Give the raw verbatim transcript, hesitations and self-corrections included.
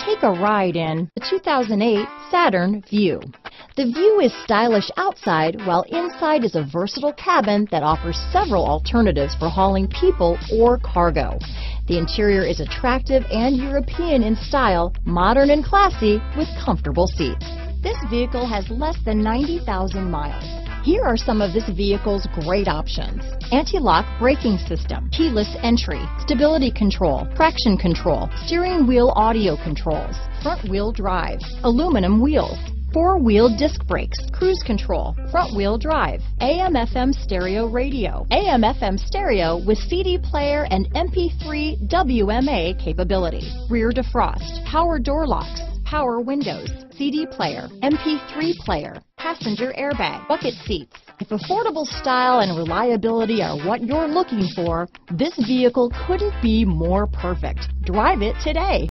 Take a ride in the two thousand eight Saturn Vue. The Vue is stylish outside, while inside is a versatile cabin that offers several alternatives for hauling people or cargo. The interior is attractive and European in style, modern and classy, with comfortable seats. This vehicle has less than ninety thousand miles. Here are some of this vehicle's great options: anti-lock braking system, keyless entry, stability control, traction control, steering wheel audio controls, front wheel drive, aluminum wheels, four-wheel disc brakes, cruise control, front-wheel drive, A M F M stereo radio, A M F M stereo with C D player and M P three W M A capability, rear defrost, power door locks, power windows, C D player, M P three player, passenger airbag, bucket seats. If affordable style and reliability are what you're looking for, this vehicle couldn't be more perfect. Drive it today.